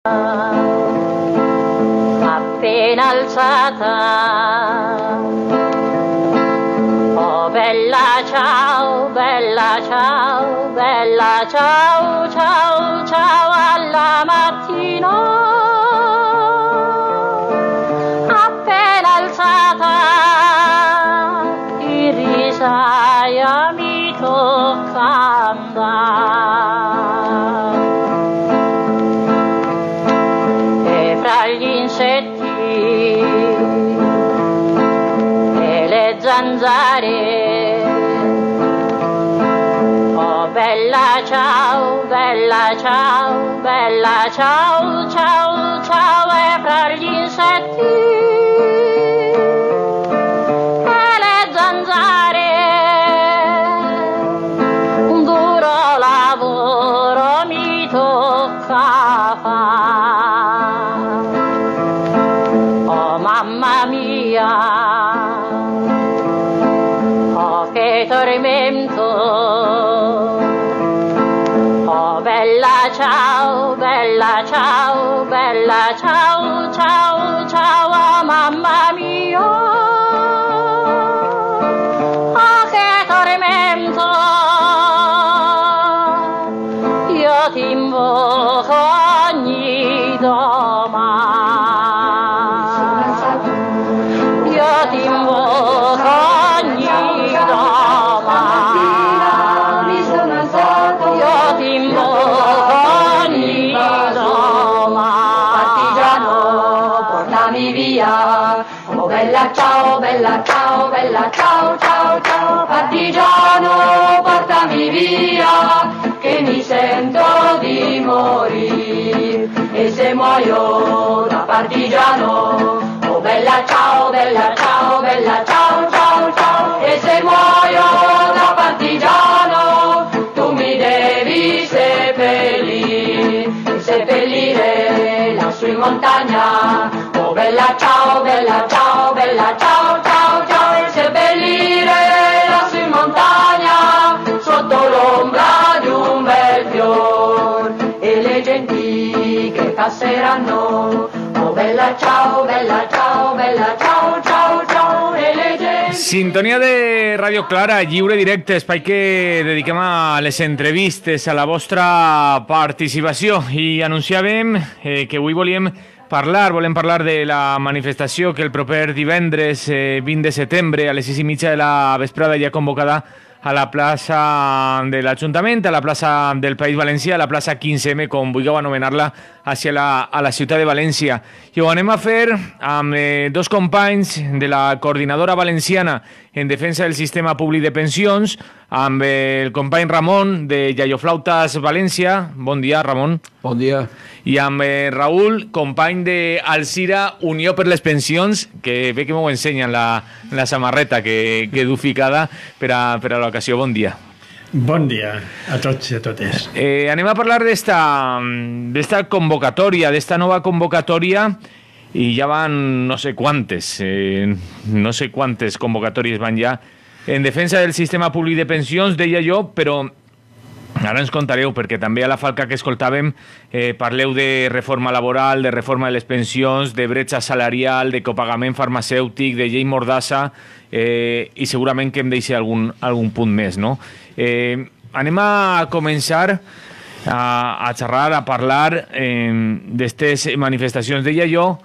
Appena alzata, oh bella ciao, bella ciao, bella ciao, ciao, ciao alla mattina. Appena alzata, in risaia mi tocca andare. E fra gli insetti e le zanzare, oh bella ciao, bella ciao, bella ciao, ciao, ciao. E fra gli insetti e le zanzare, un duro lavoro mi tocca fare. Oh mamma mia, oh che tormento, oh bella ciao, bella ciao, bella ciao, ciao, ciao, oh mamma mia, oh che tormento, io ti invoco ogni domani, io ti invoco ogni domani, io ti invoco ogni domani. Partigiano, portami via, oh bella ciao, bella ciao, bella ciao, ciao, ciao. Partigiano, portami via, che mi sento di morire, e se muoio da partigiano, oh bella ciao, bella ciao, bella ciao, ciao, ciao. E se muoio da partigiano, tu mi devi seppellire lassù in montagna, oh bella ciao, bella ciao, bella ciao, ciao, ciao. E seppellire lassù in montagna, sotto l'ombra di un bel fior, e le genti che passeranno, oh bella ciao, bella ciao, bella ciao, ciao, ciao. E le genti... Sintonia de Radio Clara, lliure directe, espai que dediquem a les entrevistes, a la vostra participació, i anunciàvem que avui volem parlar de la manifestació que el proper divendres 20 de setembre a les 6:30 de la vesprada ja convocada a la plaça de l'Ajuntament, a la plaça del País Valencià, a la plaça 15M, com vulgueu anomenar-la, a la ciutat de València. I ho anem a fer amb dos companys de la Coordinadora Valenciana en defensa del sistema públic de pensions, amb el company Ramon de Iaioflautes València. Bon dia, Ramon. Bon dia. I amb Raül, company d'Alzira Unió per les Pensions, que bé que m'ho ensenyen la samarreta que du ficada per a l'ocasió. Bon dia. Bon dia a tots i a totes. Anem a parlar d'esta convocatòria, d'esta nova convocatòria, i ja van no sé quantes convocatòries van ja en defensa del sistema públic de pensions, deia jo, però ara ens contareu, perquè també a la falca que escoltàvem parleu de reforma laboral, de reforma de les pensions, de bretxa salarial, de copagament farmacèutic, de llei Mordassa, i segurament que em deixi algun punt més, no? Anem a començar a xerrar, a parlar d'estes manifestacions. Deia jo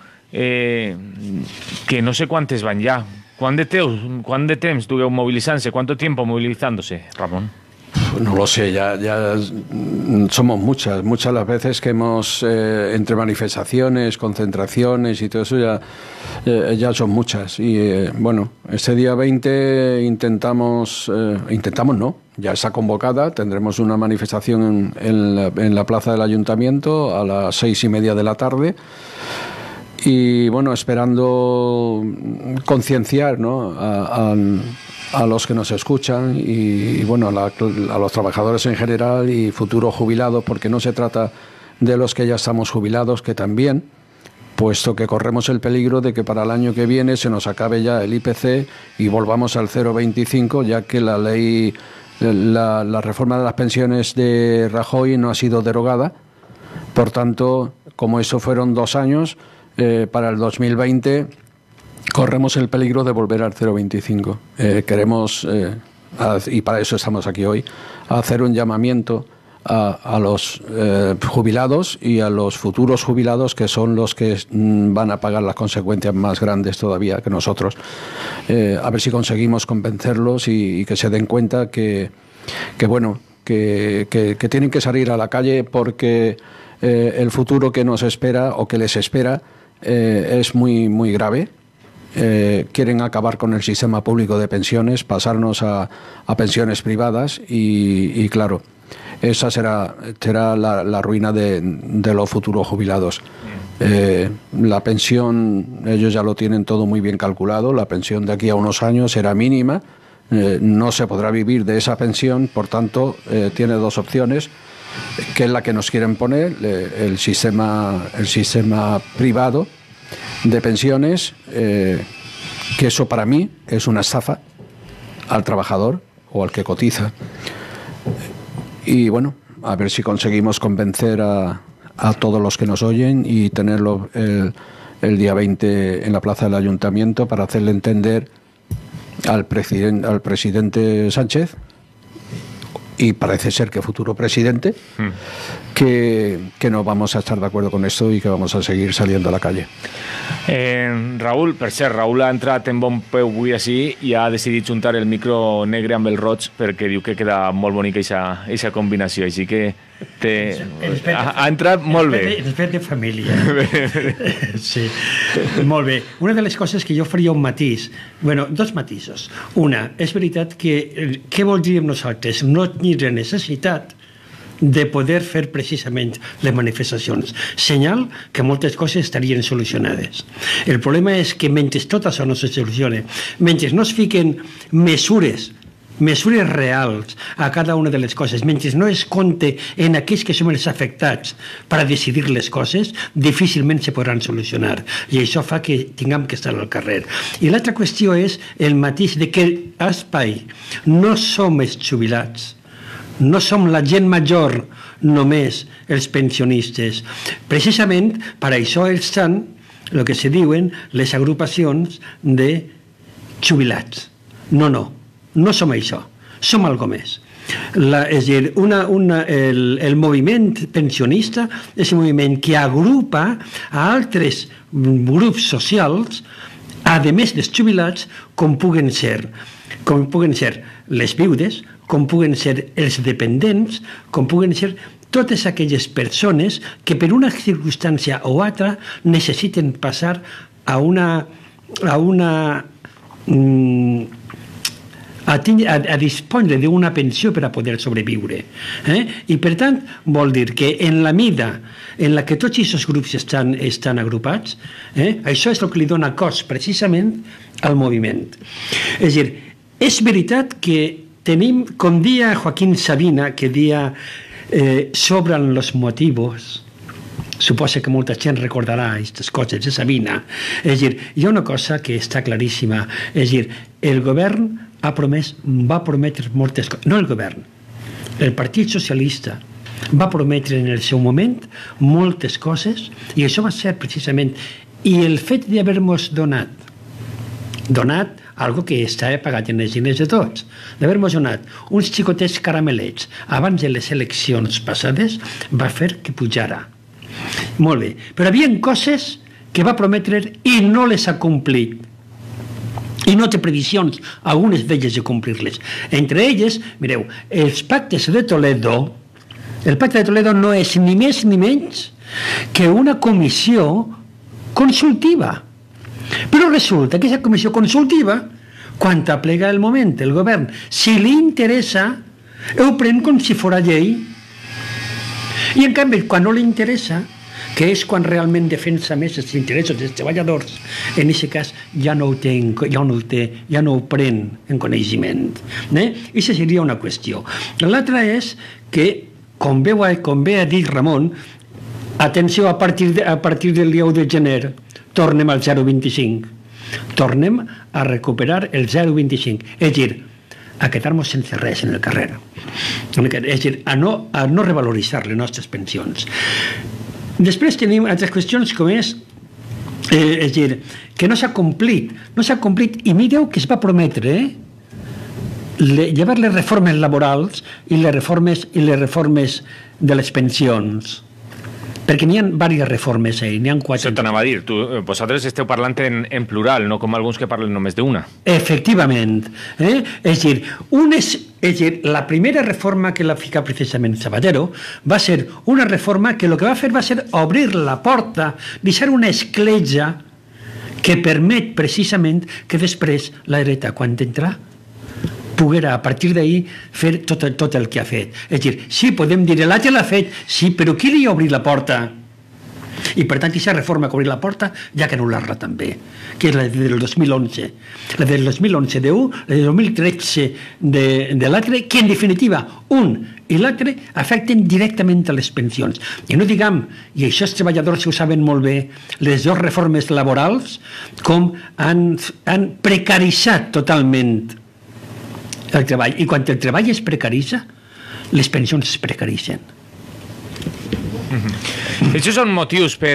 que no sé quantes van ja. ¿Quant de temps dugueu movilizant-se? ¿Cuánto tiempo movilizándose, Ramon? No lo sé, ya somos muchas las veces que hemos, entre manifestaciones, concentraciones y todo eso, ya son muchas. Y bueno, ese día 20 intentamos no, ya está convocada, tendremos una manifestación en la plaza del Ayuntamiento a las 6:30 de la tarde. Y bueno, esperando concienciar, ¿no?, a los que nos escuchan y bueno, a los trabajadores en general y futuros jubilados, porque no se trata de los que ya estamos jubilados, que también, puesto que corremos el peligro de que para el año que viene se nos acabe ya el IPC y volvamos al 0,25, ya que la ley, la reforma de las pensiones de Rajoy no ha sido derogada. Por tanto, como eso fueron 2 años, para el 2020 corremos el peligro de volver al 0,25. Queremos, y para eso estamos aquí hoy, hacer un llamamiento a los jubilados y a los futuros jubilados, que son los que van a pagar las consecuencias más grandes todavía que nosotros. A ver si conseguimos convencerlos y que se den cuenta que tienen que salir a la calle, porque el futuro que nos espera o que les espera es muy, muy grave. Quieren acabar con el sistema público de pensiones, pasarnos a pensiones privadas y claro, esa será la ruina de los futuros jubilados. La pensión, ellos ya lo tienen todo muy bien calculado, la pensión de aquí a unos años será mínima, no se podrá vivir de esa pensión, por tanto tiene 2 opciones, que es la que nos quieren poner, el sistema privado de pensiones, que eso para mí es una estafa al trabajador o al que cotiza. Y bueno, a ver si conseguimos convencer a todos los que nos oyen y tenerlo el día 20 en la plaza del Ayuntamiento para hacerle entender al presidente Sánchez, y parece ser que futuro presidente, que no vamos a estar de acuerdo con esto y que vamos a seguir saliendo a la calle. Raül, per cert, Raül ha entrat en bon peu avui així i ha decidit juntar el micro negre amb el roig perquè diu que queda molt bonica aquesta combinació, així que ha entrat molt bé. Respecte de família. Sí, molt bé. Una de les coses que jo faria un matís, bueno, 2 matisos. Una, és veritat que què voldríem nosaltres? No tindre necessitat de poder fer precisament les manifestacions. Senyal que moltes coses estarien solucionades. El problema és que mentre tot això no se soluciona, mentre no es fiquen mesures reals a cada una de les coses, mentre no es compte en aquells que som els afectats per a decidir les coses, difícilment se podran solucionar. I això fa que tinguem que estar al carrer. I l'altra qüestió és el matís de que a Espai no som els jubilats, no som la gent major només, els pensionistes. Precisament per això estan el que se diuen les agrupacions de jubilats. No som això, som algo més. És a dir, el moviment pensionista és un moviment que agrupa a altres grups socials, a més dels jubilats, com puguen ser les viudes, com puguen ser els dependents, com puguen ser totes aquelles persones que per una circumstància o altra necessiten passar a dispondre d'una pensió per a poder sobreviure. I per tant vol dir que en la mida en la que tots aquests grups estan agrupats, això és el que li dona cos precisament al moviment. És a dir, és veritat que tenim, com dia Joaquín Sabina, que dia sobran los motivos, suposa que molta gent recordarà aquestes coses de Sabina. És a dir, hi ha una cosa que està claríssima, és a dir, el govern va prometre moltes coses, no el govern, el Partit Socialista va prometre en el seu moment moltes coses, i això va ser precisament, i el fet d'haver-nos donat algo que està pagat en les diners de tots, d'haver-nos donat uns xicotets caramelets abans de les eleccions passades, va fer que pujara. Molt bé, però hi havia coses que va prometre i no les ha complit. I no té previsions, algunes d'elles, de complir-les. Entre elles, mireu, els pactes de Toledo, el pacte de Toledo no és ni més ni menys que una comissió consultiva. Però resulta que aquesta comissió consultiva, quan aplega el moment, el govern, si li interessa, ho pren com si fos llei. I en canvi, quan no li interessa, que és quan realment defensa més els interessos dels treballadors, en aquest cas ja no ho pren en coneixement. I aquesta seria una qüestió. L'altra és que, com bé ha dit Ramon, atenció, a partir del dia 1 de gener tornem al 0,25. Tornem a recuperar el 0,25. És a dir, a quedar-nos sense res en el carrer. És a dir, a no revaloritzar les nostres pensions. Després tenim altres qüestions com és a dir, que no s'ha complit, i mireu que es va prometre, llevar les reformes laborals i les reformes de les pensions, perquè n'hi ha diverses reformes, n'hi ha 4. Això t'anava a dir, vosaltres esteu parlant en plural, no com alguns que parlen només d'una. Efectivament. És a dir, la primera reforma que la fica precisament Zapatero va ser una reforma que el que va fer va ser obrir la porta, deixar una escletxa que permet precisament que després la dreta, quan entra, poguera a partir d'ahir fer tot el que ha fet. És a dir, sí, podem dir, l'altre l'ha fet, sí, però qui li ha obrit la porta? I per tant, aquesta reforma que obrir la porta ja que anul·lar-la també, que és la del 2011. La del 2011 d'un, la del 2013 de l'altre, que en definitiva un i l'altre afecten directament a les pensions. I no diguem, i això els treballadors ho saben molt bé, les dues reformes laborals com han precaritzat totalment el treball. I quan el treball es precaritza, les pensions es precaritzen. Aquests són motius per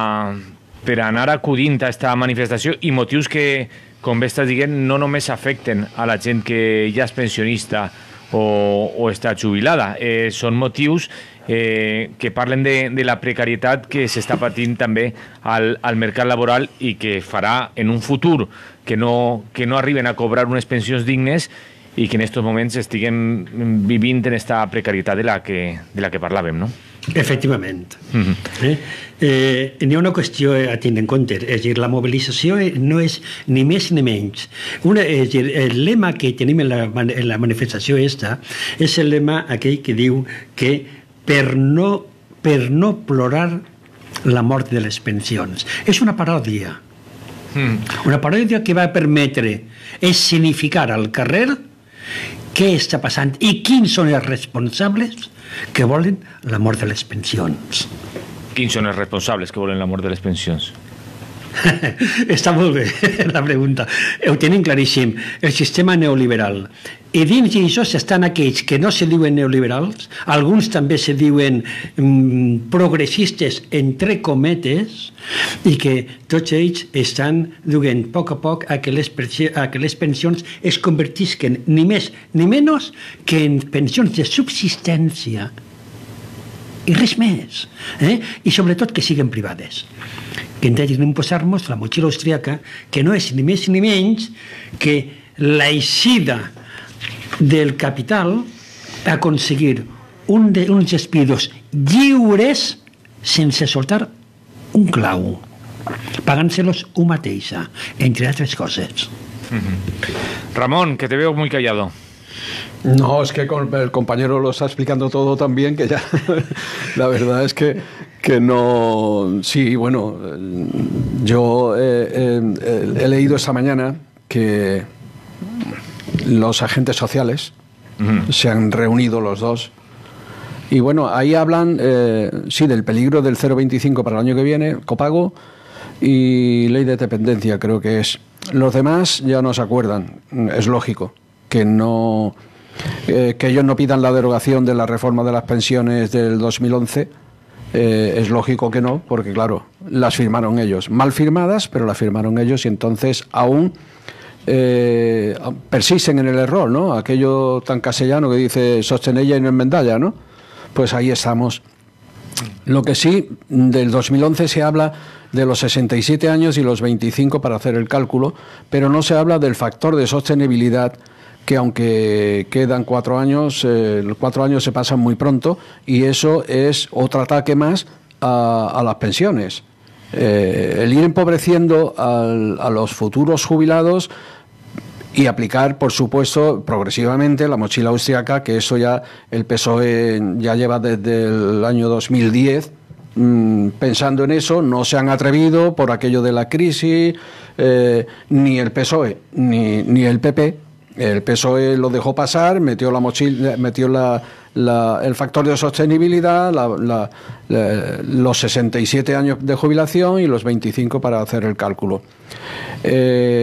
anar acudint a aquesta manifestació i motius que, com bé estàs dient, no només afecten a la gent que ja és pensionista o està jubilada. Són motius que parlen de la precarietat que s'està patint també al mercat laboral i que farà en un futur que no arriben a cobrar unes pensions dignes i que en aquests moments estiguem vivint en aquesta precarietat de la que parlàvem, no? Efectivament. N'hi ha una qüestió a tenir en compte, és a dir, la mobilització no és ni més ni menys. És dir, el lema que tenim en la manifestació esta és el lema aquell que diu que per no plorar la mort de les pensions. És una paròdia. Una paròdia que va permetre escenificar al carrer què està passant i quins són els responsables que volen la mort de les pensions. Quins són els responsables que volen la mort de les pensions? Està molt bé la pregunta. Ho tenim claríssim. El sistema neoliberal. I dins d'això estan aquells que no se diuen neoliberals, alguns també se diuen progressistes entre cometes, i que tots ells estan duent a poc a que les pensions es convertisquen ni més ni menys que en pensions de subsistència i res més. I sobretot que siguin privades. Que intentin imposar-nos la motxilla austríaca, que no és ni més ni menys que l'eixida del capital a aconseguir uns despidos lliures sense soltar un clau, pagant-se-los un mateixa, entre altres coses. Ramón, que te veo muy callado. No, es que el compañero lo está explicando todo tan bien que ya la verdad es que no. Sí, bueno, yo he leído esta mañana que los agentes sociales se han reunido los dos y bueno, ahí hablan sí, del peligro del 0,25 para el año que viene, copago y ley de dependencia, creo que es. Los demás ya no se acuerdan, es lógico que no. Que ellos no pidan la derogación de la reforma de las pensiones del 2011, es lógico que no, porque claro, las firmaron ellos, mal firmadas, pero las firmaron ellos y entonces aún persisten en el error, ¿no? Aquello tan castellano que dice sostenella y no enmendalla, ¿no? Pues ahí estamos. Lo que sí, del 2011 se habla de los 67 años y los 25 para hacer el cálculo, pero no se habla del factor de sostenibilidad, que aunque quedan 4 años, 4 años se pasan muy pronto y eso es otro ataque más a las pensiones. El ir empobreciendo a los futuros jubilados y aplicar, por supuesto, progresivamente la mochila austriaca, que eso ya el PSOE ya lleva desde el año 2010 pensando en eso, no se han atrevido por aquello de la crisis, ni el PSOE ni el PP. El PSOE lo dejó pasar, metió la mochila, metió el factor de sostenibilidad, los 67 años de jubilación y los 25 para hacer el cálculo.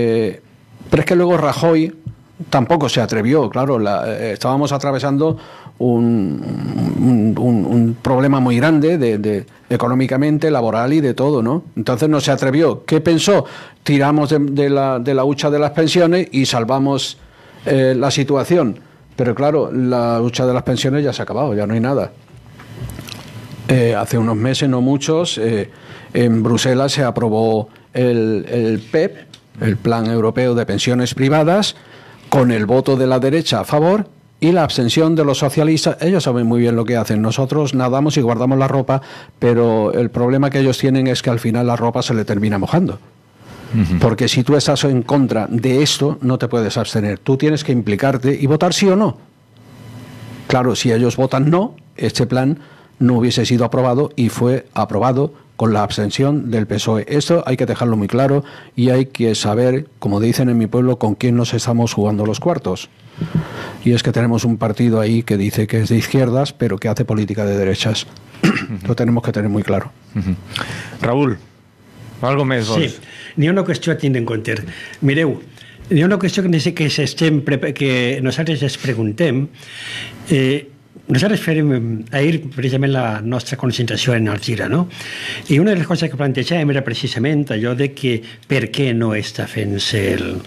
Pero es que luego Rajoy tampoco se atrevió, claro, estábamos atravesando un problema muy grande económicamente, laboral y de todo, ¿no? Entonces no se atrevió. ¿Qué pensó? Tiramos de la hucha de las pensiones y salvamos la situación. Pero claro, la hucha de las pensiones ya se ha acabado, ya no hay nada. Hace unos meses, no muchos, en Bruselas se aprobó el PEP, el Plan Europeo de Pensiones Privadas, con el voto de la derecha a favor y la abstención de los socialistas. Ellos saben muy bien lo que hacen. Nosotros nadamos y guardamos la ropa, pero el problema que ellos tienen es que al final la ropa se le termina mojando. Porque si tú estás en contra de esto, no te puedes abstener. Tú tienes que implicarte y votar sí o no. Claro, si ellos votan no, este plan no hubiese sido aprobado y fue aprobado con la abstención del PSOE. Esto hay que dejarlo muy claro y hay que saber, como dicen en mi pueblo, con quién nos estamos jugando los cuartos. Y es que tenemos un partido ahí que dice que es de izquierdas, pero que hace política de derechas. Lo tenemos que tener muy claro. Raúl, algo més vols? Sí, n'hi ha una qüestió a tindre en compte. Mireu, n'hi ha una qüestió que nosaltres ens preguntem. Nosaltres fèrem ahir precisament la nostra concentració en Alzira, no? I una de les coses que plantejàvem era precisament allò de que per què no està fent-se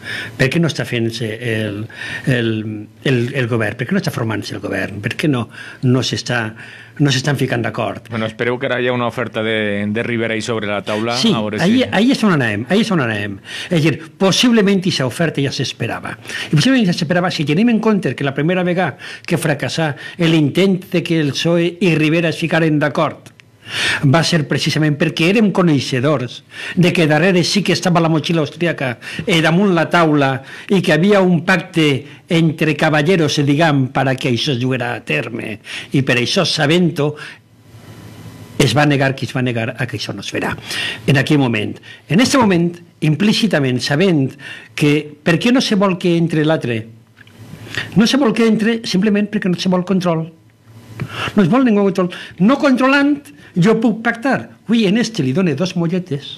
el govern, per què no està formant-se el govern, per què no s'estan ficant d'acord. Bueno, espereu que ara hi ha una oferta de Rivera ahí sobre la taula. Sí, ahí és on anem. És a dir, possiblement aquesta oferta ja s'esperava. I possiblement ja s'esperava si tenim en compte que la primera vegada que fracassà l'intent de que el PSOE i Rivera es ficaren d'acord va ser precisament perquè érem coneixedors de que darrere sí que estava la motxilla austríaca damunt la taula i que havia un pacte entre caballeros, diguem, perquè això es juguera a terme. I per això, sabent-ho, es va negar a que això no es farà. En aquell moment. En aquest moment, implícitament, sabent que per què no se vol que entre l'altre? No se vol que entre simplement perquè no se vol control. No es vol ningú control. No controlant, jo puc pactar. Avui en este li dono 2 molletes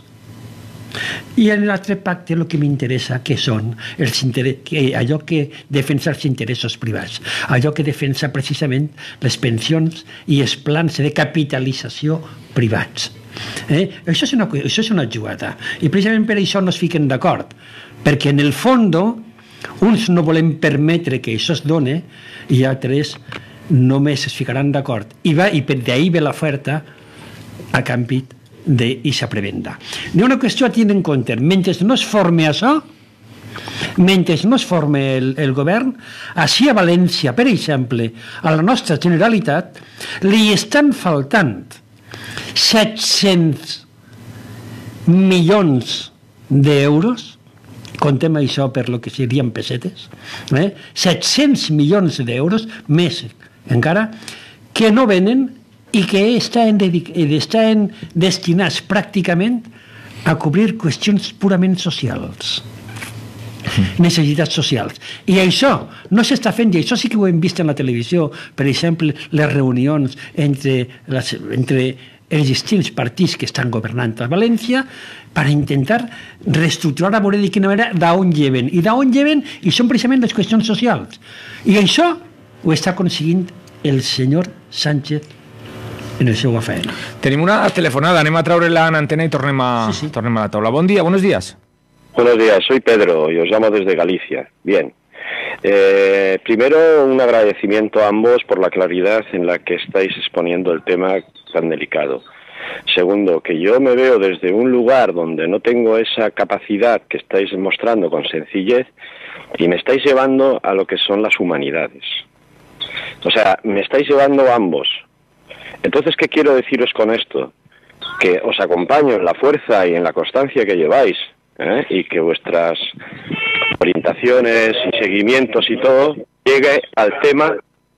i en l'altre pacte el que m'interessa que són allò que defensa els interessos privats, allò que defensa precisament les pensions i els plans de capitalització privats. Això és una jugada i precisament per això no es fiquen d'acord, perquè en el fons uns no volem permetre que això es doni i altres només es ficaran d'acord i d'ahir ve l'oferta a canvi d'aquesta prebenda. N'hi ha una qüestió a tenir en compte. Mentre no es forme això, mentre no es forme el govern, així a València, per exemple, a la nostra Generalitat, li estan faltant 700 milions d'euros, contem això per lo que serien pessetes, 700 milions d'euros més encara, que no venen i que estan destinats pràcticament a cobrir qüestions purament socials, necessitats socials. I això no s'està fent, i això sí que ho hem vist en la televisió, per exemple, les reunions entre els distints partits que estan governant a València per intentar reestructurar a veure de quina manera d'on lleven. I d'on lleven i són precisament les qüestions socials. I això ho està aconseguint el senyor Sánchez en el seu afer. Tenim una telefonada, anem a traure-la en antena i tornem a la taula. Bon dia, buenos días. Buenos días, soy Pedro y os llamo desde Galicia. Bien. Primero, un agradecimiento a ambos por la claridad en la que estáis exponiendo el tema tan delicado. Segundo, que yo me veo desde un lugar donde no tengo esa capacidad que estáis mostrando con sencillez y me estáis llevando a lo que son las humanidades. O sea, me estáis llevando a ambos. Entonces, ¿qué quiero deciros con esto? Que os acompaño en la fuerza y en la constancia que lleváis, y que vuestras orientaciones y seguimientos y todo llegue al tema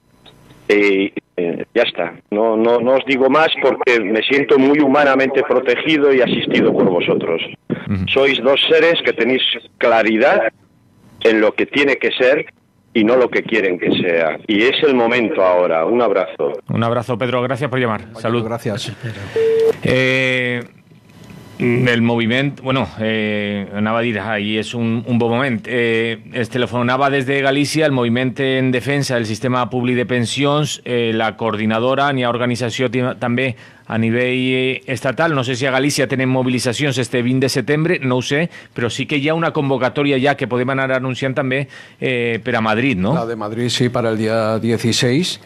y ya está. No os digo más porque me siento muy humanamente protegido y asistido por vosotros. Sois 2 seres que tenéis claridad en lo que tiene que ser y no lo que quieren que sea. Y es el momento ahora. Un abrazo. Un abrazo, Pedro. Gracias por llamar. Salud. Gracias. El moviment, bueno, anava a dir, i és un bon moment, es telefonava des de Galícia el moviment en defensa del sistema públic de pensions, la coordinadora, n'hi ha organització també a nivell estatal, no sé si a Galícia tenen mobilitzacions este 20 de setembre, no ho sé, però sí que hi ha una convocatòria ja que podem anar anunciant també per a Madrid, ¿no? La de Madrid sí, para el día 16,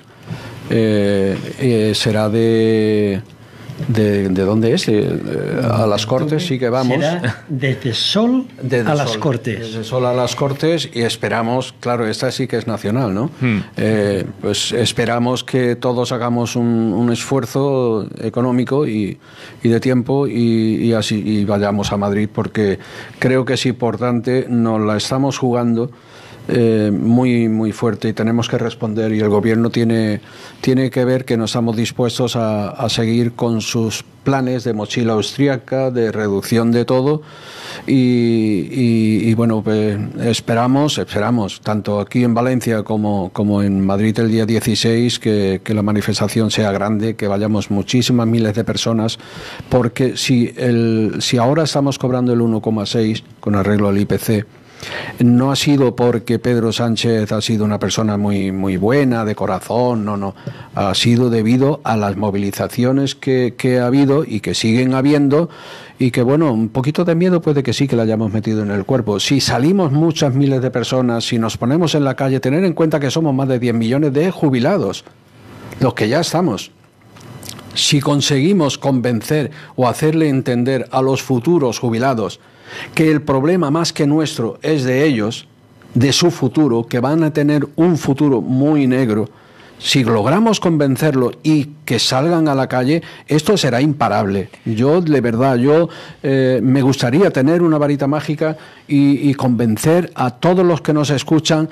será ¿De dónde es? A las Cortes sí que vamos. Será desde Sol a las Cortes. Desde Sol a las Cortes y esperamos, claro, esta sí que es nacional, ¿no? Pues esperamos que todos hagamos un esfuerzo económico y de tiempo y así y vayamos a Madrid, porque creo que es importante, nos la estamos jugando muy fuerte y tenemos que responder, y el gobierno tiene que ver que no estamos dispuestos a seguir con sus planes de mochila austríaca, de reducción de todo y bueno, pues esperamos tanto aquí en Valencia como en Madrid el día 16 que la manifestación sea grande, que vayamos muchísimas miles de personas, porque si ahora estamos cobrando el 1,6 con arreglo al IPC, no ha sido porque Pedro Sánchez ha sido una persona muy buena, de corazón, no. Ha sido debido a las movilizaciones que ha habido y que siguen habiendo, y que, bueno, un poquito de miedo puede que sí que la hayamos metido en el cuerpo. Si salimos muchas miles de personas, si nos ponemos en la calle, tener en cuenta que somos más de 10 millones de jubilados, los que ya estamos. Si conseguimos convencer o hacerle entender a los futuros jubilados que el problema más que nuestro es de ellos, de su futuro, que van a tener un futuro muy negro, si logramos convencerlo y que salgan a la calle, esto será imparable. Yo, de verdad, me gustaría tener una varita mágica y convencer a todos los que nos escuchan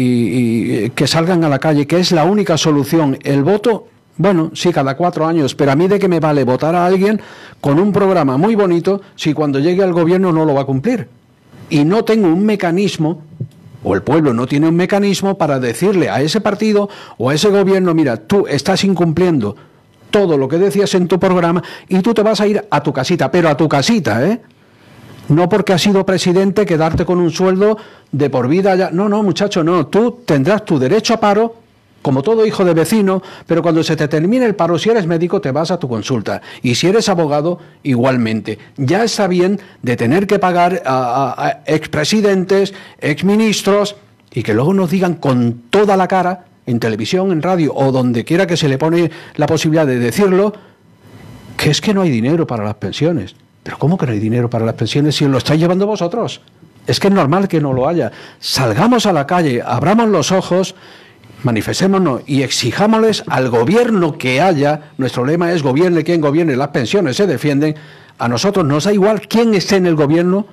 y que salgan a la calle, que es la única solución. El voto, bueno, sí, cada 4 años, pero a mí de qué me vale votar a alguien con un programa muy bonito si cuando llegue al gobierno no lo va a cumplir. Y no tengo un mecanismo, o el pueblo no tiene un mecanismo para decirle a ese partido o a ese gobierno: mira, tú estás incumpliendo todo lo que decías en tu programa y tú te vas a ir a tu casita, pero a tu casita, ¿eh? No porque has sido presidente quedarte con un sueldo de por vida ya. No, muchacho, no. Tú tendrás tu derecho a paro, como todo hijo de vecino, pero cuando se te termine el paro, si eres médico, te vas a tu consulta. Y si eres abogado, igualmente. Ya está bien de tener que pagar a expresidentes, exministros, y que luego nos digan con toda la cara, en televisión, en radio, o donde quiera que se le pone la posibilidad de decirlo, que es que no hay dinero para las pensiones. ¿Pero cómo que no hay dinero para las pensiones si lo estáis llevando vosotros? Es que es normal que no lo haya. Salgamos a la calle, abramos los ojos, manifestémonos y exijámosles al gobierno que haya. Nuestro lema es: gobierne quien gobierne, las pensiones se defienden. A nosotros nos da igual quién esté en el gobierno,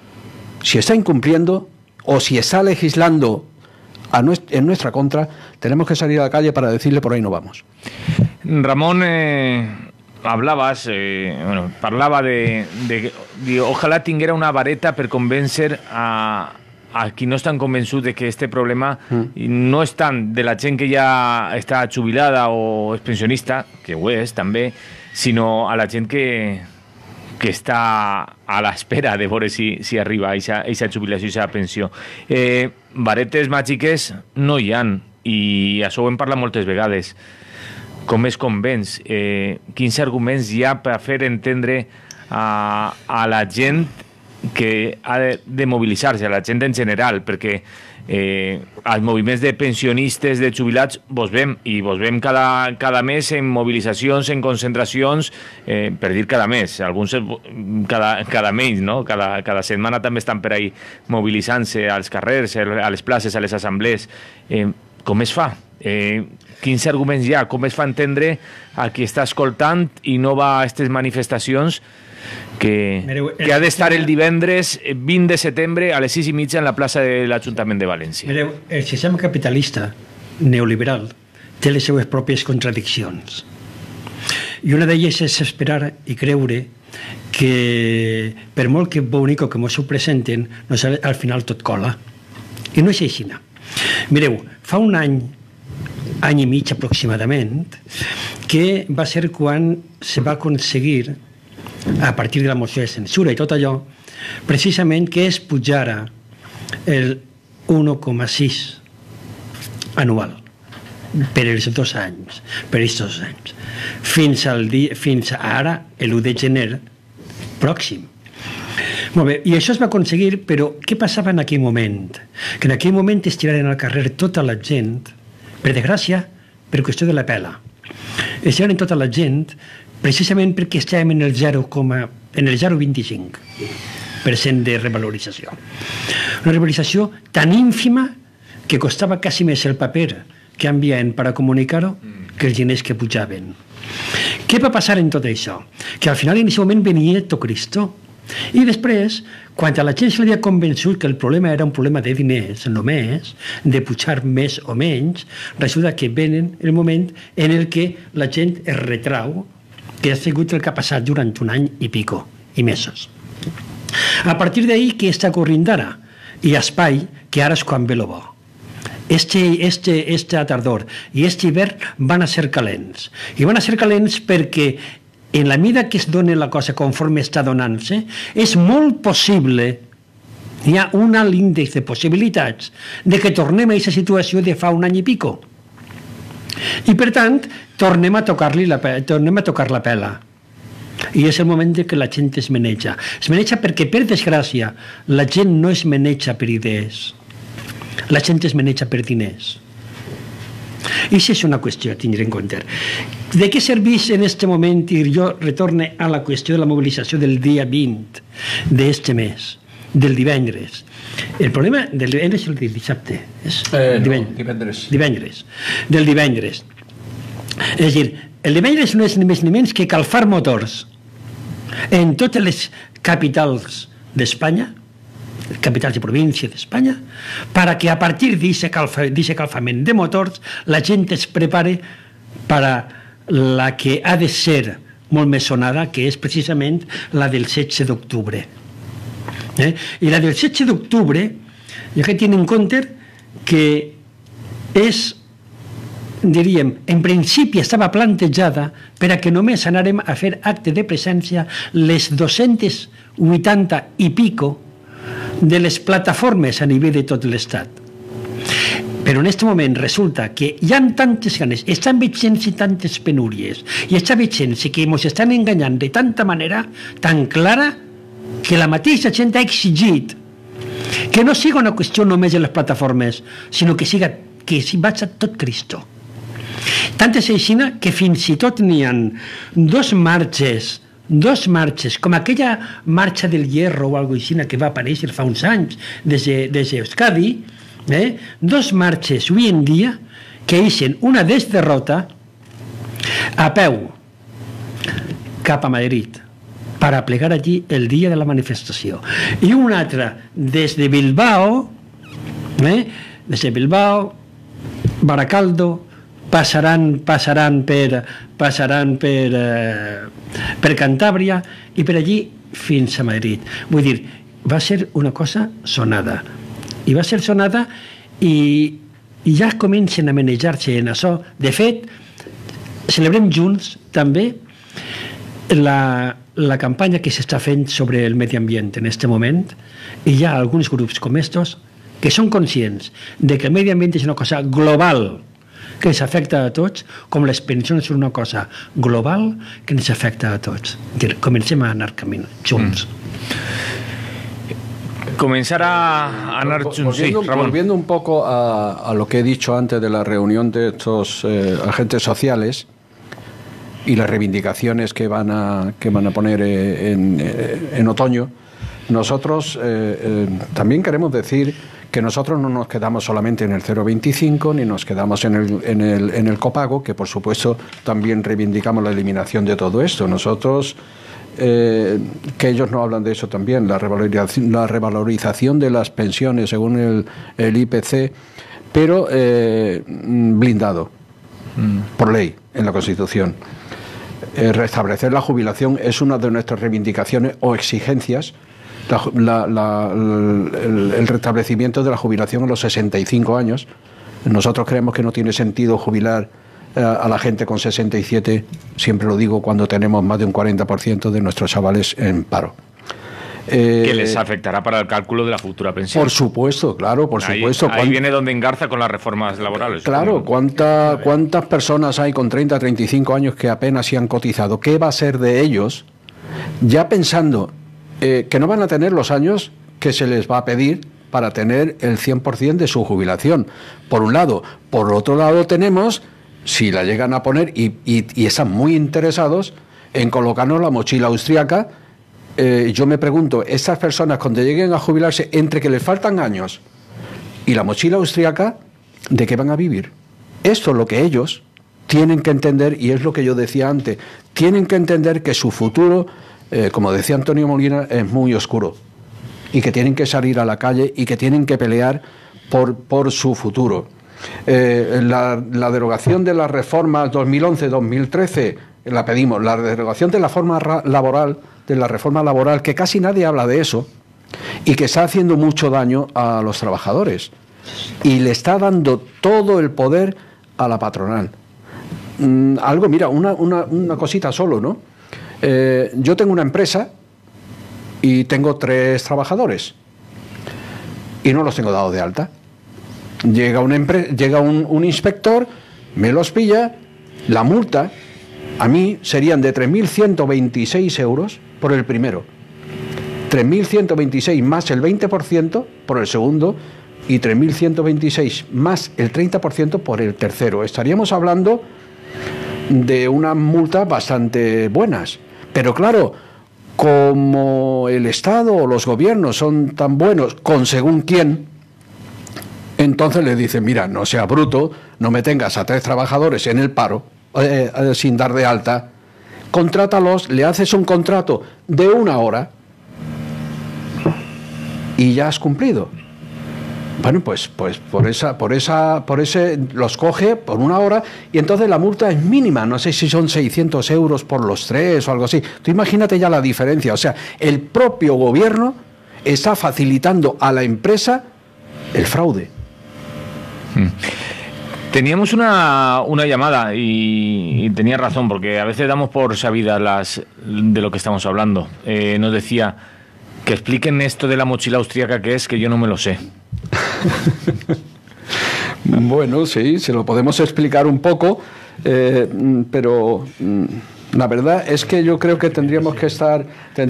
si está incumpliendo o si está legislando en nuestra contra. Tenemos que salir a la calle para decirle: por ahí no vamos. Ramón, hablabas, parlava de ojalá tinguera una vareta per convèncer a qui no estan convençuts de que este problema no és tant de la gent que ja està jubilada o és pensionista, que ho és també, sinó a la gent que està a l'espera de veure si arriba aquesta jubilació i aquesta pensió. Varetes màgiques no hi han, i això ho hem parlat moltes vegades. Com es convenç? Quins arguments hi ha per fer entendre a la gent que ha de mobilitzar-se, a la gent en general, perquè els moviments de pensionistes, de jubilats, vos veiem cada mes en mobilitzacions, en concentracions, per dir cada mes, alguns cada mes, no? Cada setmana també estan per ahí mobilitzant-se als carrers, a les places, a les assemblees. Com es fa? Quins arguments hi ha? Com es fa entendre a qui està escoltant i no va a aquestes manifestacions que ha d'estar el divendres 20 de setembre a les 6:30 en la plaça de l'Ajuntament de València? Mireu, el sistema capitalista neoliberal té les seues pròpies contradiccions. I una d'elles és esperar i creure que per molt que bonico que mos ho presenten, al final tot cola. I no és així. Mireu, fa un any i mig aproximadament, que va ser quan se va aconseguir a partir de la moció de censura i tot allò, precisament que es pujara el 1,6 anual per els 2 anys, per aquests 2 anys, fins a ara, l'1 de gener pròxim. Molt bé, i això es va aconseguir, però què passava en aquell moment? Que en aquell moment es tiraren al carrer tota la gent, per desgràcia, per qüestió de la pela. Es tiraren tota la gent precisament perquè estàvem en el 0,25% de revalorització. Una revalorització tan ínfima que costava quasi més el paper que enviaven per a comunicar-ho que els diners que pujaven. Què va passar en tot això? Que al final en aquest moment venia Cristo. I després, quan a la gent se li havia convençut que el problema era un problema de diners només, de pujar més o menys, resulta que venen el moment en el que la gent es retrau, que ha sigut el que ha passat durant 1 any i pico, i mesos. A partir d'ahí, què està ocorrint ara? Hi ha espai que ara és quan ve lo bo. Este tardor i este hivern van a ser calents. I van a ser calents perquè en la mida que es dona la cosa conforme està donant-se, és molt possible, hi ha un alt índex de possibilitats de que tornem a aquesta situació de fa 1 any i pico. I per tant, tornem a tocar la pela. I és el moment que la gent es maneja. Es maneja perquè, per desgràcia, la gent no es maneja per idees. La gent es maneja per diners. I això és una qüestió a tindre en compte. De què serveix en aquest moment, i jo retorne a la qüestió de la mobilització del dia 20 d'aquest mes, del divendres? El problema del divendres és el del dissabte. Divendres. Del divendres. És a dir, el divendres no és ni més ni menys que calfar motors en totes les capitals d'Espanya, capitals de província d'Espanya, para que a partir d'aquest calfament de motors la gent es prepare per a la que ha de ser molt més sonada, que és precisament la del 16 d'octubre. I la del 16 d'octubre, hi ha que tenir en compte que és, diríem, en principi estava plantejada per a que només anàrem a fer acte de presència les 280 i pico de les plataformes a nivell de tot l'Estat. Però en aquest moment resulta que hi ha tantes ganes, estan veient-se tantes penúries i està veient-se que ens estan enganyant de tanta manera tan clara que la mateixa gent ha exigit que no siga una qüestió només de les plataformes, sinó que s'hi vaig a tot Cristo. Tant és així que fins i tot n'hi ha dos marxes, com aquella marxa del hierro o alguna cosa que va aparèixer fa uns anys des d'Euskadi, dos marxes avui en dia que eixen una des de Rota a peu cap a Madrid per a plegar allí el dia de la manifestació, i una altra des de Bilbao, Baracaldo, passaran per Cantàbria i per allí fins a Madrid. Vull dir, va ser una cosa sonada. I va ser sonada i ja comencen a manejar-se en això. De fet, celebrem junts també la campanya que s'està fent sobre el medi ambient en aquest moment, i hi ha alguns grups com estos que són conscients de que el medi ambient és una cosa global que ens afecta a tots, com les pensions són una cosa global que ens afecta a tots. Comencem a anar camí junts. Comenzar a anar junts. Sí, Ramón. Volviendo un poco a lo que he dicho antes de la reunión de estos agentes sociales y las reivindicaciones que van a poner en otoño, nosotros también queremos decir que nosotros no nos quedamos solamente en el 0,25 ni nos quedamos en el copago, que por supuesto también reivindicamos la eliminación de todo esto. Nosotros, que ellos no hablan de eso también, la revalorización de las pensiones según el IPC, pero blindado por ley en la Constitución. Restablecer la jubilación es una de nuestras reivindicaciones o exigencias. El restablecimiento de la jubilación a los 65 años. Nosotros creemos que no tiene sentido jubilar a la gente con 67, siempre lo digo, cuando tenemos más de un 40% de nuestros chavales en paro. Que les afectará para el cálculo de la futura pensión. Por supuesto, claro, por supuesto. Ahí viene donde engarza con las reformas laborales. Claro, ¿cuántas personas hay con 30, 35 años que apenas se han cotizado? ¿Qué va a ser de ellos? Ya pensando que no van a tener los años que se les va a pedir para tener el 100% de su jubilación. Por un lado. Por otro lado tenemos, si la llegan a poner, y están muy interesados en colocarnos la mochila austríaca. Yo me pregunto, estas personas cuando lleguen a jubilarse, entre que les faltan años y la mochila austríaca, ¿de qué van a vivir? Esto es lo que ellos tienen que entender, y es lo que yo decía antes, tienen que entender que su futuro, como decía Antonio Molina, es muy oscuro, y que tienen que salir a la calle y que tienen que pelear por su futuro. La derogación de las reformas 2011-2013 la pedimos, la derogación de la reforma laboral, que casi nadie habla de eso, y que está haciendo mucho daño a los trabajadores y le está dando todo el poder a la patronal. Mira, una cosita solo, ¿no? Yo tengo una empresa y tengo 3 trabajadores y no los tengo dados de alta. Llega un inspector, me los pilla, la multa a mí serían de 3.126 euros por el primero, 3.126 más el 20% por el segundo y 3.126 más el 30% por el tercero. Estaríamos hablando de unas multas bastante buenas. Pero claro, como el Estado o los gobiernos son tan buenos con según quién, entonces le dicen, mira, no sea bruto, no me tengas a 3 trabajadores en el paro, sin dar de alta, contrátalos, le haces un contrato de 1 hora y ya has cumplido. Bueno, pues por ese los coge por 1 hora y entonces la multa es mínima, no sé si son 600 euros por los 3 o algo así. Tú imagínate ya la diferencia, o sea, el propio gobierno está facilitando a la empresa el fraude. Teníamos una llamada y tenía razón, porque a veces damos por sabidas de lo que estamos hablando. Nos decía que expliquen esto de la mochila austríaca que es, que yo no me lo sé. Bueno, sí, se lo podemos explicar un poco, pero la verdad es que yo creo que tendríamos que estar,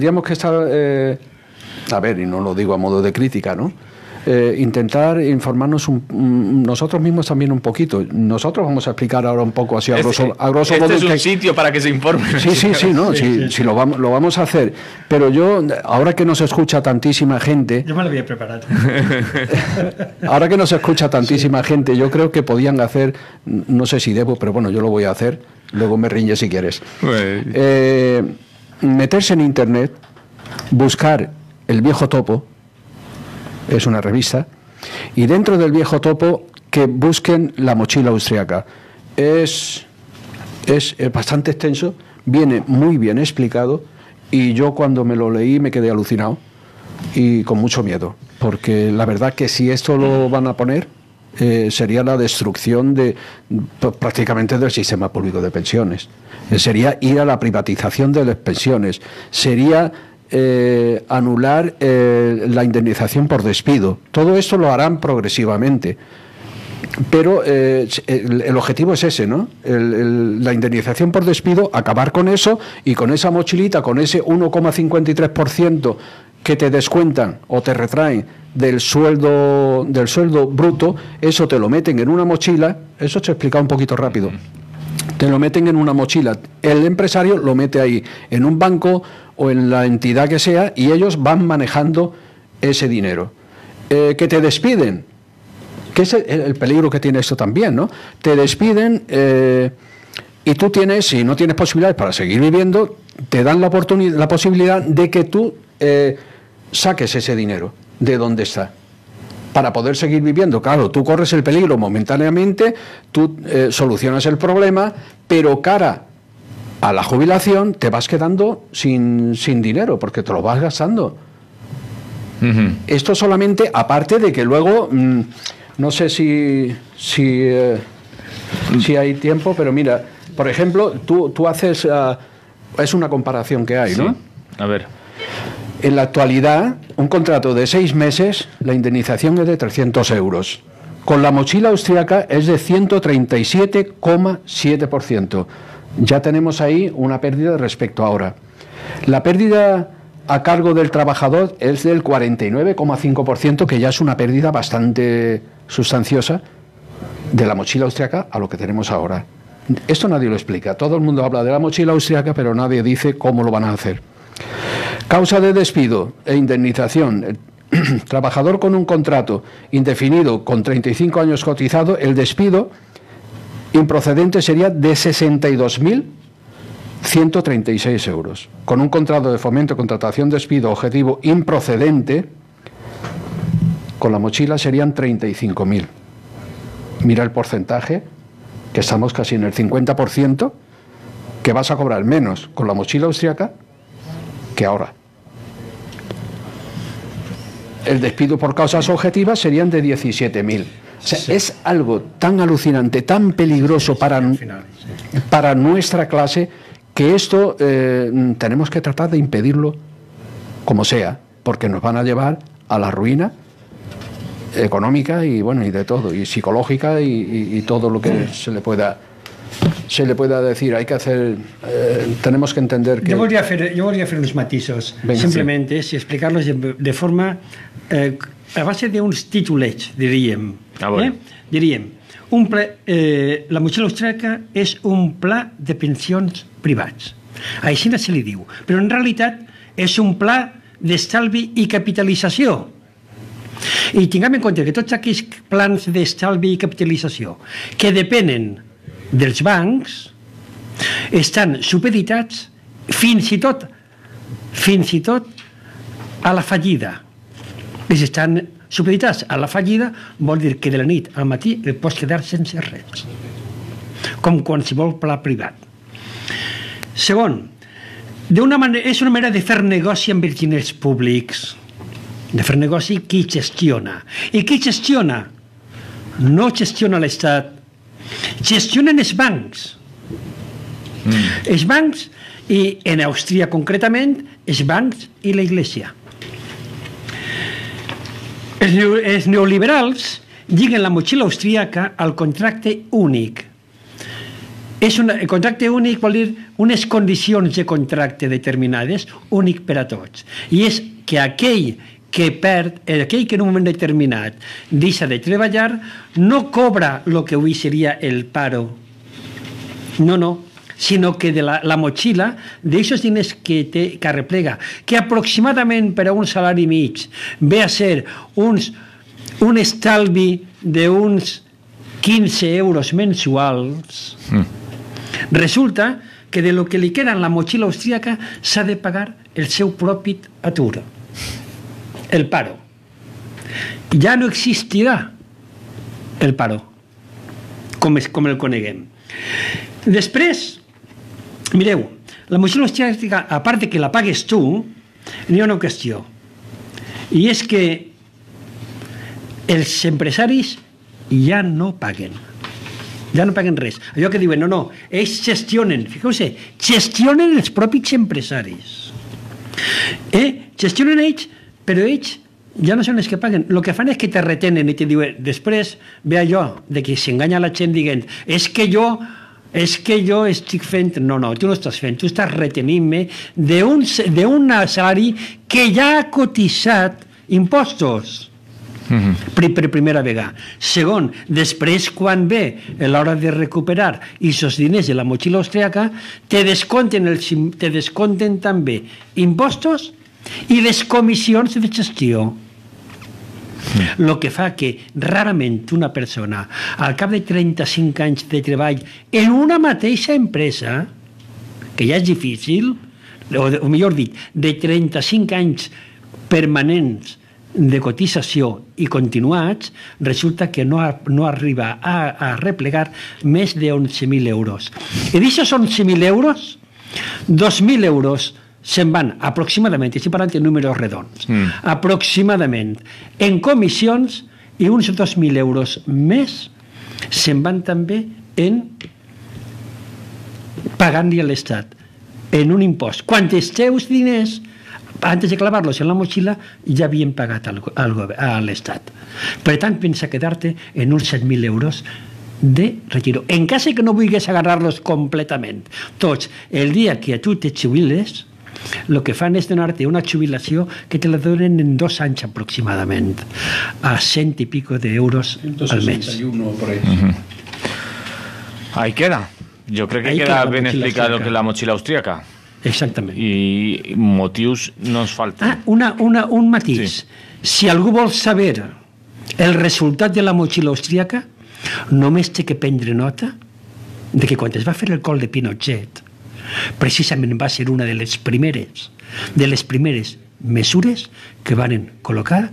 a ver, y no lo digo a modo de crítica, ¿no? Intentar informarnos nosotros mismos también un poquito. Nosotros vamos a explicar ahora un poco así a grosso modo. Este es un sitio para que se informen. Sí, lo vamos a hacer. Pero yo, ahora que nos escucha tantísima gente... Yo me lo había preparado. Ahora que nos escucha tantísima gente, yo creo que podían hacer, no sé si debo, pero bueno, yo lo voy a hacer, luego me riñes si quieres. Meterse en internet, buscar El Viejo Topo, es una revista, y dentro del Viejo Topo que busquen la mochila austríaca. Es bastante extenso, viene muy bien explicado, y yo cuando me lo leí me quedé alucinado y con mucho miedo, porque la verdad que si esto lo van a poner, sería la destrucción prácticamente del sistema público de pensiones, sería ir a la privatización de las pensiones, sería anular la indemnización por despido. Todo esto lo harán progresivamente, pero el objetivo es ese, ¿no? La indemnización por despido, acabar con eso, y con esa mochilita, con ese 1,53% que te descuentan o te retraen del sueldo bruto, eso te lo meten en una mochila. Eso te he explicado un poquito rápido. Te lo meten en una mochila, el empresario lo mete ahí, en un banco o en la entidad que sea, y ellos van manejando ese dinero. Que te despiden, que es el peligro que tiene esto también, ¿no? Te despiden y tú tienes, si no tienes posibilidades para seguir viviendo, te dan la posibilidad de que tú saques ese dinero de donde está, para poder seguir viviendo. Claro, tú corres el peligro momentáneamente, tú solucionas el problema, pero cara a la jubilación te vas quedando sin dinero, porque te lo vas gastando. Esto solamente, aparte de que luego, no sé si si hay tiempo, pero mira, por ejemplo, tú haces... es una comparación que hay, ¿no? Sí. A ver. En la actualidad, un contrato de 6 meses, la indemnización es de 300 euros. Con la mochila austriaca es de 137,7%. Ya tenemos ahí una pérdida respecto a ahora. La pérdida a cargo del trabajador es del 49,5%, que ya es una pérdida bastante sustanciosa de la mochila austriaca a lo que tenemos ahora. Esto nadie lo explica. Todo el mundo habla de la mochila austriaca, pero nadie dice cómo lo van a hacer. Causa de despido e indemnización. Trabajador con un contrato indefinido con 35 años cotizado, el despido improcedente sería de 62.136 euros. Con un contrato de fomento, contratación, despido objetivo improcedente, con la mochila serían 35.000. Mira el porcentaje, que estamos casi en el 50%, que vas a cobrar menos con la mochila austriaca que ahora. El despido por causas objetivas serían de 17.000. O sea, sí. Es algo tan alucinante, tan peligroso para nuestra clase, que esto tenemos que tratar de impedirlo como sea, porque nos van a llevar a la ruina económica y bueno, y de todo, y psicológica y todo lo que se le pueda decir. Hay que hacer, tenemos que entender que... Yo voy a hacer unos matisos. Venga, simplemente, sí. Explicarlos de forma a base d'uns titulets, diríem. Diríem, la mochila austríaca és un pla de pensions privats. Així se li diu. Però en realitat és un pla d'estalvi i capitalització. I tinguem en compte que tots aquells plans d'estalvi i capitalització que depenen dels bancs estan supeditats fins i tot a la fallida. Si estan supeditats a la fallida vol dir que de la nit al matí et pots quedar sense res, com qualsevol pla privat. Segon, és una manera de fer negoci amb els diners públics, de fer negoci qui gestiona. I qui gestiona? No gestiona l'Estat, gestionen els bancs. Els bancs, i en Àustria concretament, els bancs i la Iglesia. Els neoliberals lliguen la mochila austríaca al contracte únic. El contracte únic vol dir unes condicions de contracte determinades, únic per a tots. I és que aquell que en un moment determinat deixa de treballar, no cobra el que avui seria el paro. No, sinó que de la motxilla, d'aixòs diners que arreplega, que aproximadament per a un salari mig ve a ser un estalvi d'uns 15 euros mensuals, resulta que de lo que li queda en la motxilla austríaca s'ha de pagar el seu propi atur. El paro. Ja no existirà el paro, com el coneguem. Després, mireu, la mochila austríaca, a part de que la pagues tu, n'hi ha una qüestió. I és que els empresaris ja no paguen. Ja no paguen res. Allò que diuen, no, ells gestionen, fixeu-se, gestionen els propis empresaris. Gestionen ells, però ells ja no són els que paguen. El que fan és que te retenen i te diuen, després ve allò de que s'enganya la gent dient, és que jo estic fent... No, tu no estàs fent, tu estàs retenint-me d'un salari que ja ha cotitzat impostos per primera vegada. Segon, després quan ve l'hora de recuperar aquests diners de la motxilla austríaca, te descompten també impostos i les comissions de gestió. El que fa que rarament una persona, al cap de 35 anys de treball en una mateixa empresa, que ja és difícil, o millor dit, de 35 anys permanents de cotització i continuats, resulta que no arriba a replegar més de 11.000 euros. I d'aixòs 11.000 euros, 2.000 euros se'n van aproximadament, estic parlant de números redons, aproximadament en comissions, i uns 2.000 euros més se'n van també en pagant-li a l'Estat en un impost. Quan els teus diners, antes de clavar-los en la motxilla, ja havien pagat a l'Estat. Per tant, pensa quedar-te en uns 7.000 euros de retiro. En cas que no vulguis agarrar-los completament, tots, el dia que a tu te jubiles, el que fan és donar-te una jubilació que te la donen en 2 anys aproximadament, a 100 y pico de euros al mes. 161 por ahí. Ahí queda. Yo creo que Ahí queda queda ben la mochila explicado austríaca. que la mochila austríaca. Exactament. I motius no ens falten. Un matís. Sí. Si algú vol saber el resultat de la motxilla austríaca, només té que prendre nota de que quan es va fer el col de Pinochet, precisament va ser una de les primeres mesures que van col·locar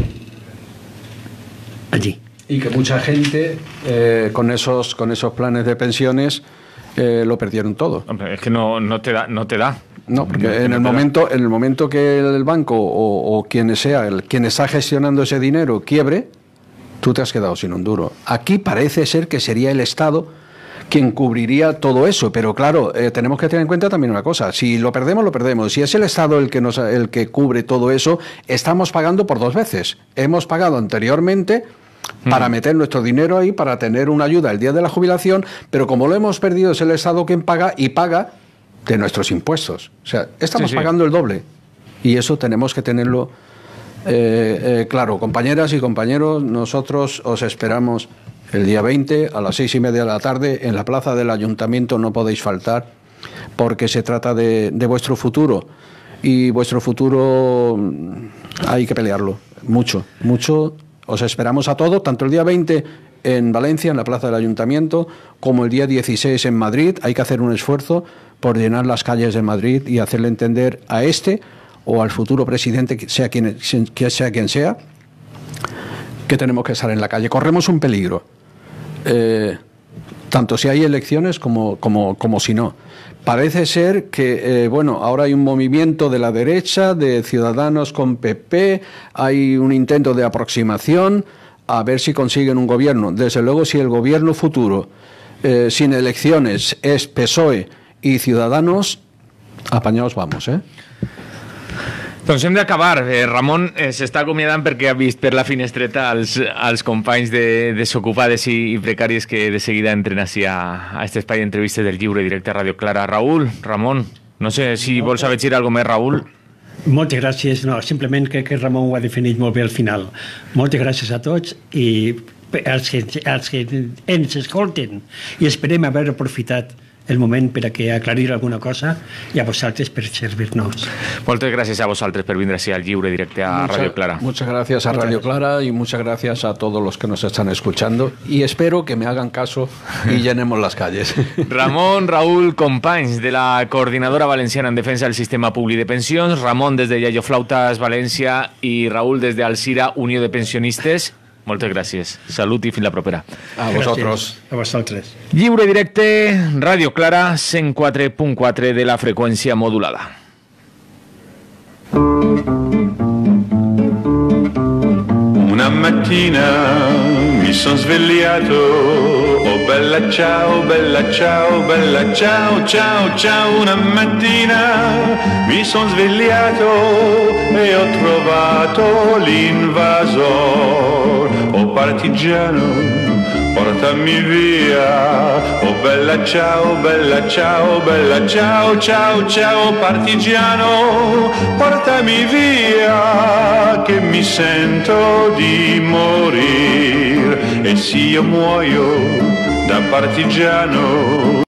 allí. Y que mucha gente con esos planes de pensiones lo perdieron todo. Hombre, es que no te da. No, porque en el momento que el banco o quien sea, quien está gestionando ese dinero quiebre, tú te has quedado sin un duro. Aquí parece ser que sería el Estado quien cubriría todo eso, pero claro, tenemos que tener en cuenta también una cosa: si lo perdemos, lo perdemos. Si es el Estado el que cubre todo eso, estamos pagando por 2 veces. Hemos pagado anteriormente para meter nuestro dinero ahí, para tener una ayuda el día de la jubilación, pero como lo hemos perdido, es el Estado quien paga, y paga de nuestros impuestos. O sea, estamos pagando el doble, y eso tenemos que tenerlo claro. Compañeras y compañeros, nosotros os esperamos el día 20 a las 6:30 de la tarde en la plaza del Ayuntamiento. No podéis faltar, porque se trata de vuestro futuro, y vuestro futuro hay que pelearlo mucho, mucho. Os esperamos a todos, tanto el día 20 en Valencia, en la plaza del Ayuntamiento, como el día 16 en Madrid. Hay que hacer un esfuerzo por llenar las calles de Madrid y hacerle entender a este o al futuro presidente, que sea quien sea, que tenemos que estar en la calle. Corremos un peligro, tanto si hay elecciones como si no. Parece ser que, ahora hay un movimiento de la derecha, de Ciudadanos con PP, hay un intento de aproximación, a ver si consiguen un gobierno. Desde luego, si el gobierno futuro, sin elecciones, es PSOE y Ciudadanos, apañados vamos, Doncs hem d'acabar. Ramon s'està acomiadant perquè ha vist per la finestreta els companys desocupades i precàries que de seguida entren així a aquest espai d'entrevistes del Lliure Directe a Ràdio Clara. Raül, Ramon, no sé si vols afegir alguna més, Raül. Moltes gràcies. No, simplement crec que Ramon ho ha definit molt bé al final. Moltes gràcies a tots i als que ens escolten, i esperem haver aprofitat el moment per a que aclarir alguna cosa, i a vosaltres per servir-nos. Moltes gràcies a vosaltres per vindre així al Lliure Directe a Radio Clara. Muchas gracias a Radio Clara y muchas gracias a todos los que nos están escuchando, y espero que me hagan caso y llenemos las calles. Ramon, Raül, companys de la Coordinadora Valenciana en Defensa del Sistema Públic de Pensions, Ramon des de Yayo Flautas, València, i Raül des de Alcira, Unió de Pensionistes. Moltes gràcies. Salut i fins la propera. A vosotros. Gràcies. A vosaltres. Lliure Directe, Ràdio Clara, 104.4 de la freqüència modulada. Una mattina mi son svegliato, oh bella ciao, bella ciao, bella ciao, ciao, ciao. Una mattina mi son svegliato e ho trovato l'invasor, oh partigiano, portami via, oh bella ciao, bella ciao, bella ciao, ciao, ciao, partigiano, portami via, che mi sento di morire, e se io muoio da partigiano